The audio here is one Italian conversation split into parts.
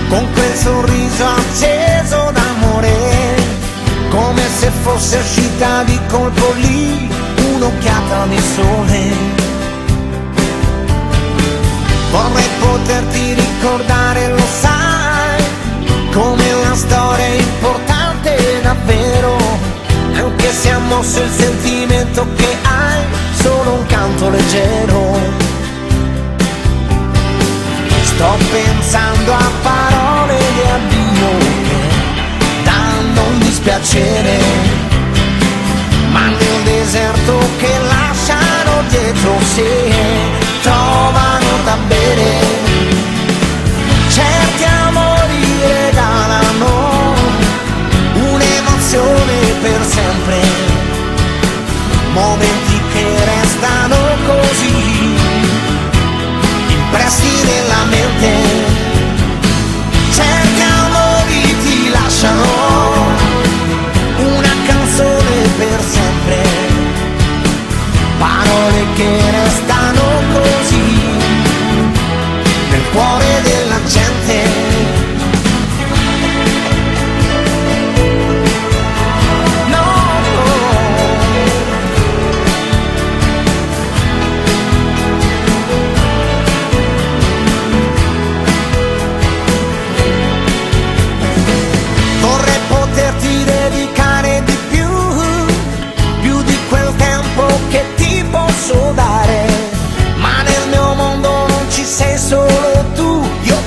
con quel sorriso acceso d'amore, come se fosse uscita di colpo lì un'occhiata di sole. Vorrei poterti ricordare, lo sai, come una storia importante davvero, anche se ha mosso il sentimento che hai, solo un canto leggero. Sto pensando a parole di addio che danno un dispiacere, ma nel deserto che lasciano dietro sé trovano da bere. Certi amori regalano un'emozione per sempre, momenti che restano così impressi nella mente. Certi amori ti lasciano una canzone per sempre, parole che restano così nel cuore della gente.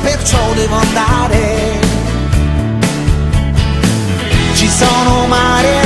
Devo andare. Ci sono mare